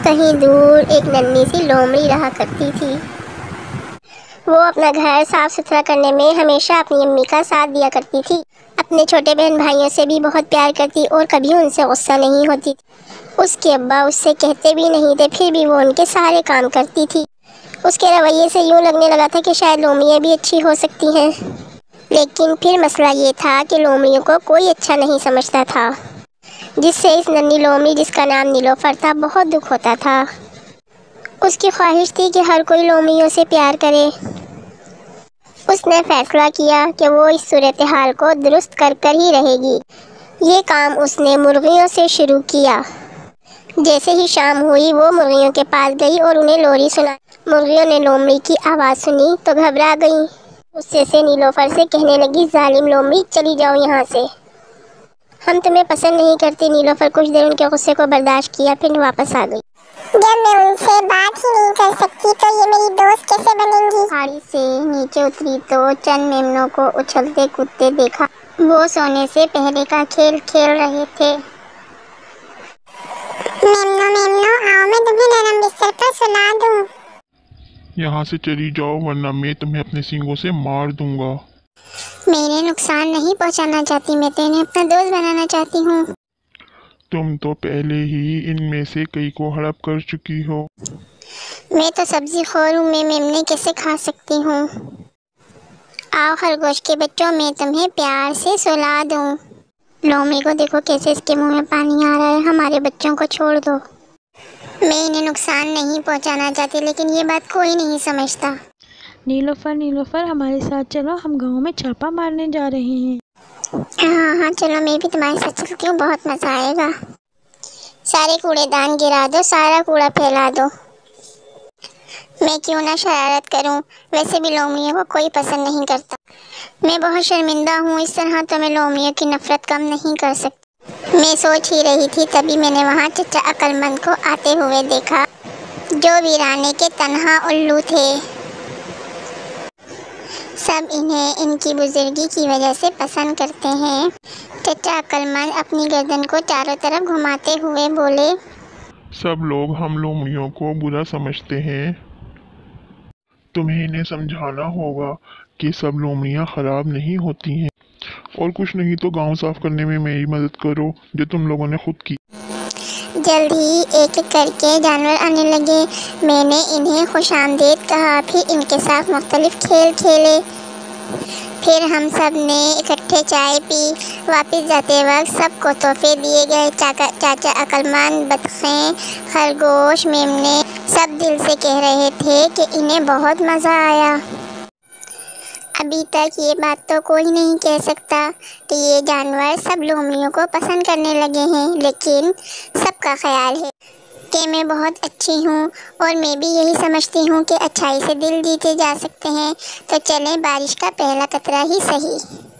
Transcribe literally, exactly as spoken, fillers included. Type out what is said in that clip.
کہیں دور ایک ننھی سی لومڑی رہا کرتی تھی۔ وہ اپنا گھر صاف ستھرا کرنے میں ہمیشہ اپنی امی کا ساتھ دیا کرتی تھی۔ اپنے چھوٹے بہن بھائیوں سے بھی بہت پیار کرتی اور کبھی ان سے غصہ نہیں ہوتی تھی۔ اس کے ابا اس سے کہتے بھی نہیں تھے، پھر بھی وہ ان کے سارے کام کرتی تھی۔ اس کے رویے سے یوں لگنے لگا تھا کہ شاید لومڑیاں بھی اچھی ہو سکتی ہیں، لیکن پھر مسئلہ یہ تھا کہ لومڑیوں کو کوئی اچھا نہیں سمجھتا تھا، جس سے اس ننھی لومڑی جس کا نام نیلوفر تھا بہت دکھ ہوتا تھا۔ اس کی خواہش تھی کہ ہر کوئی لومڑیوں سے پیار کرے۔ اس نے فیصلہ کیا کہ وہ اس صورتحال کو درست کر کر ہی رہے گی۔ یہ کام اس نے مرغیوں سے شروع کیا۔ جیسے ہی شام ہوئی وہ مرغیوں کے پاس گئی اور انہیں لوری سنائی۔ مرغیوں نے لومڑی کی آواز سنی تو گھبرا گئیں۔ غصے سے نیلوفر سے کہنے لگی، ظالم لومڑی، چلی جاؤ یہاں سے، ہم تمہیں پسند نہیں کرتے۔ نیلوفر کچھ دیر ان کے غصے کو برداشت کیا، پھر واپس آ گئی۔ جب میں ان سے بات ہی نہیں کر سکتی تو یہ میری دوست کیسے بنیں گی؟ پہاڑی سے نیچے اتری تو چند میمنوں کو اچھلتے کودتے دیکھا۔ وہ سونے سے پہلے کا کھیل کھیل رہے تھے۔ میمنوں میمنوں آؤ، میں تمہیں نرم بستر پر سلا دوں۔ یہاں سے چلی جاؤ ورنہ میں تمہیں اپنے سینگوں سے مار دوں گا۔ میں نقصان نہیں پہنچانا چاہتی، میں تمہیں اپنا دوست بنانا چاہتی ہوں۔ تم تو پہلے ہی ان میں سے کئی کو ہڑپ کر چکی ہو۔ میں تو سبزی خور ہوں، میں میمنے کیسے کھا سکتی ہوں؟ آؤ خرگوش کے بچوں، میں تمہیں پیار سے سلا دوں۔ لومڑی کو دیکھو کیسے اس کے منہ میں پانی آ رہا ہے، ہمارے بچوں کو چھوڑ دو۔ میں انہیں نقصان نہیں پہنچانا چاہتی، لیکن یہ بات کوئی نہیں سمجھتا۔ نیلوفر نیلوفر ہمارے ساتھ چلو، ہم گاؤں میں چھاپا مارنے جا رہے ہیں۔ ہاں ہاں چلو، میں بھی تمہارے ساتھ چلتی ہوں، بہت مزہ آئے گا۔ سارے کوڑے دان گرا دو، سارا کوڑا پھیلا دو۔ میں کیوں نہ شرارت کروں، ویسے بھی لومڑیوں کو کوئی پسند نہیں کرتا۔ میں بہت شرمندہ ہوں، اس طرح تو میں لومڑیوں کی نفرت کم نہیں کر سکتی۔ میں سوچ ہی رہی تھی تبھی میں نے وہاں چچا عقل مند کو آتے ہوئے دیکھا، جو ویرانے کے تنہا الو تھے۔ سب انہیں ان کی بزرگی کی وجہ سے پسند کرتے ہیں۔ چچا عقل مند اپنی گردن کو چاروں طرف گھماتے ہوئے بولے، سب لوگ ہم لومڑیوں کو برا سمجھتے ہیں، تمہیں انہیں سمجھانا ہوگا کہ سب لومڑیاں خراب نہیں ہوتی ہیں، اور کچھ نہیں تو گاؤں صاف کرنے میں میری مدد کرو جو تم لوگوں نے خود کی۔ جلد ہی ایک ایک کر کے جانور آنے لگے۔ میں نے انہیں خوش آمدید کہا، پھر ان کے ساتھ مختلف کھیل کھیلے۔ پھر ہم سب نے اکٹھے چائے پی۔ واپس جاتے وقت سب کو تحفے دیے گئے۔ چاچا عقل مند، بطخیں، خرگوش، میمنے سب دل سے کہہ رہے تھے کہ انہیں بہت مزہ آیا۔ ابھی تک یہ بات تو کوئی نہیں کہہ سکتا کہ یہ جانور سب لومڑیوں کو پسند کرنے لگے ہیں، لیکن سب کا خیال ہے کہ میں بہت اچھی ہوں، اور میں بھی یہی سمجھتی ہوں کہ اچھائی سے دل جیتے جا سکتے ہیں۔ تو چلیں، بارش کا پہلا قطرہ ہی صحیح۔